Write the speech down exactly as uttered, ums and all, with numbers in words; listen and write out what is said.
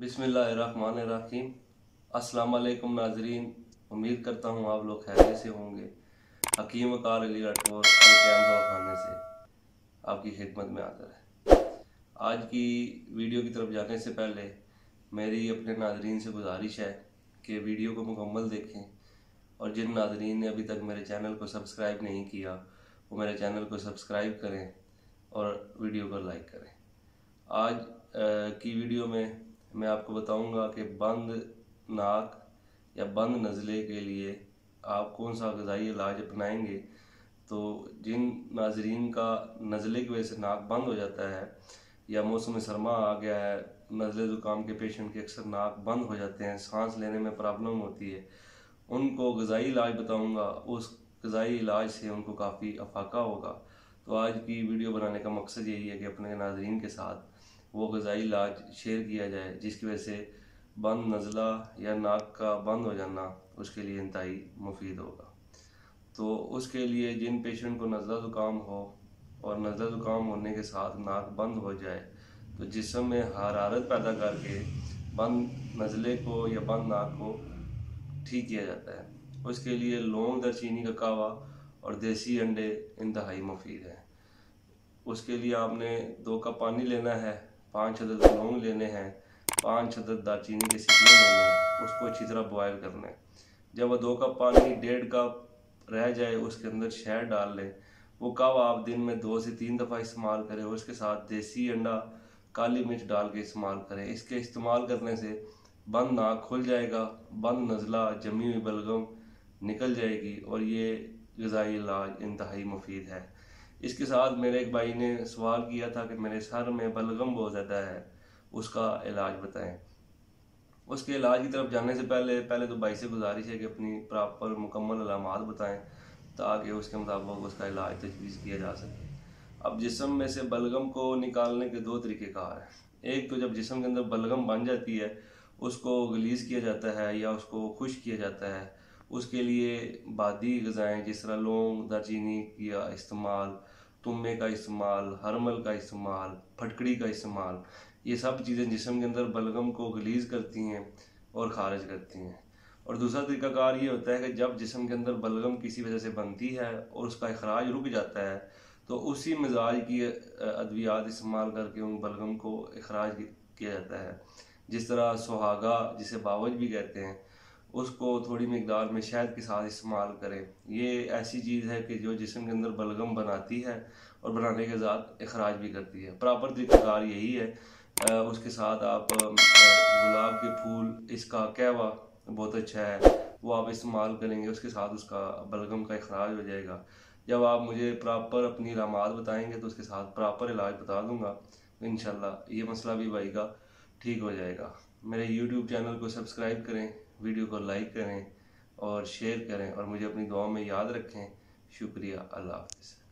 बिस्मिल्लाहिर्रहमानिर्रहीम। अस्सलाम वालेकुम नाजरीन, उम्मीद करता हूँ आप लोग खैरियत से होंगे। हकीम वकार अली राठौर दवाखाने से आपकी खिदमत में हाज़िर है। आज की वीडियो की तरफ जाने से पहले मेरी अपने नाजरीन से गुजारिश है कि वीडियो को मुकम्मल देखें और जिन नाजरीन ने अभी तक मेरे चैनल को सब्सक्राइब नहीं किया वो मेरे चैनल को सब्सक्राइब करें और वीडियो को लाइक करें। आज की वीडियो में मैं आपको बताऊंगा कि बंद नाक या बंद नज़ले के लिए आप कौन सा ग़िज़ाई इलाज अपनाएंगे। तो जिन नाजरीन का नज़ले की वजह से नाक बंद हो जाता है या मौसम सरमा आ गया है, नज़ले ज़ुकाम के पेशेंट के अक्सर नाक बंद हो जाते हैं, सांस लेने में प्रॉब्लम होती है, उनको ग़िज़ाई इलाज बताऊंगा। उस ग़िज़ाई इलाज से उनको काफ़ी अफाका होगा। तो आज की वीडियो बनाने का मकसद यही है कि अपने नाजरीन के साथ वो ग़िज़ाई इलाज शेयर किया जाए जिसकी वजह से बंद नज़ला या नाक का बंद हो जाना उसके लिए इंतहाई मुफीद होगा। तो उसके लिए जिन पेशेंट को नज़ला ज़ुकाम हो और नज़ला ज़ुकाम होने के साथ नाक बंद हो जाए तो जिस्म में हरारत पैदा करके बंद नज़ले को या बंद नाक को ठीक किया जाता है। उसके लिए लौंग, दालचीनी का कावा और देसी अंडे इंतहाई मुफीद है। उसके लिए आपने दो कप पानी लेना है, पाँच अदद लौंग लेने हैं, पाँच अदद दालचीनी के सिक्के लेने हैं, उसको अच्छी तरह बॉयल करना है। जब वह दो कप पानी डेढ़ कप रह जाए उसके अंदर शहद डाल लें। वो कावा आप दिन में दो से तीन दफ़ा इस्तेमाल करें। उसके साथ देसी अंडा, काली मिर्च डाल के इस्तेमाल करें। इसके इस्तेमाल करने से बंद नाक खुल जाएगा, बंद नज़ला, जमी हुई बलगम निकल जाएगी और ये ग़िज़ाई इलाज इंतहाई मुफीद है। इसके साथ मेरे एक भाई ने सवाल किया था कि मेरे सर में बलगम बहुत ज़्यादा है, उसका इलाज बताएं। उसके इलाज की तरफ जाने से पहले पहले तो भाई से गुजारिश है कि अपनी प्रॉपर मुकम्मल अलामात बताएं ताकि उसके मुताबिक उसका इलाज तजवीज़ किया जा सके। अब जिस्म में से बलगम को निकालने के दो तरीक़ेकार हैं। एक तो जब जिस्म के अंदर बलगम बन जाती है उसको गलीज़ किया जाता है या उसको खुश्क किया जाता है। उसके लिए बादी ग़िज़ाएँ जिस तरह लौंग, दालचीनी का इस्तेमाल, तुम्बे का इस्तेमाल, हरमल का इस्तेमाल, फटकड़ी का इस्तेमाल, ये सब चीज़ें जिस्म के अंदर बलगम को गलीज़ करती हैं और ख़ारिज करती हैं। और दूसरा तरीक़ाकार ये होता है कि जब जिस्म के अंदर बलगम किसी वजह से बनती है और उसका इखराज रुक जाता है तो उसी मिजाज की अद्वियात इस्तेमाल करके उन बलगम को इखराज किया जाता है। जिस तरह सुहागा, जिसे बावज भी कहते हैं, उसको थोड़ी मिकदार में शहद के साथ इस्तेमाल करें। ये ऐसी चीज़ है कि जो जिस्म के अंदर बलगम बनाती है और बनाने के साथ इखराज भी करती है। प्रॉपर तरीक़ाकार यही है। आ, उसके साथ आप गुलाब के फूल, इसका कहवा बहुत अच्छा है, वो आप इस्तेमाल करेंगे, उसके साथ उसका बलगम का इखराज हो जाएगा। जब आप मुझे प्रॉपर अपनी इलामात बताएंगे तो उसके साथ प्रॉपर इलाज बता दूंगा। इंशाल्लाह ये मसला भी भाई का ठीक हो जाएगा। मेरे यूट्यूब चैनल को सब्सक्राइब करें, वीडियो को लाइक करें और शेयर करें और मुझे अपनी दुआ में याद रखें। शुक्रिया। अल्लाह हाफ़िज़।